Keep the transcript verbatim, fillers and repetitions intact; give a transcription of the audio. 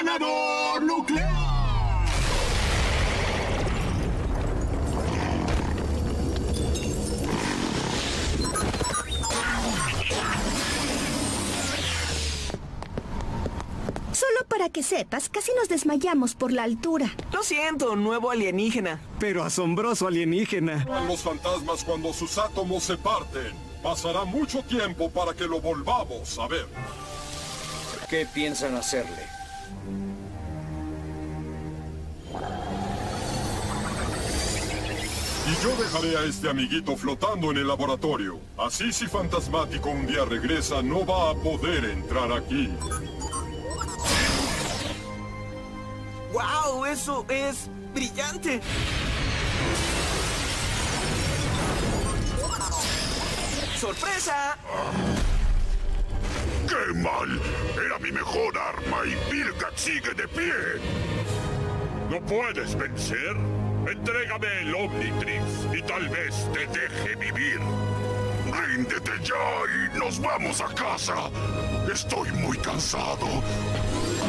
detonador nuclear. Solo para que sepas, casi nos desmayamos por la altura. Lo siento, nuevo alienígena. Pero asombroso alienígena. Los fantasmas cuando sus átomos se parten. Pasará mucho tiempo para que lo volvamos a ver. ¿Qué piensan hacerle? Y yo dejaré a este amiguito flotando en el laboratorio. Así si Fantasmático un día regresa, no va a poder entrar aquí. ¡Wow! Eso es brillante. ¡Sorpresa! ¡Qué mal! Era mi mejor arma y Vilgax sigue de pie. ¿No puedes vencer? Entrégame el Omnitrix y tal vez te deje vivir. Ríndete ya y nos vamos a casa. Estoy muy cansado.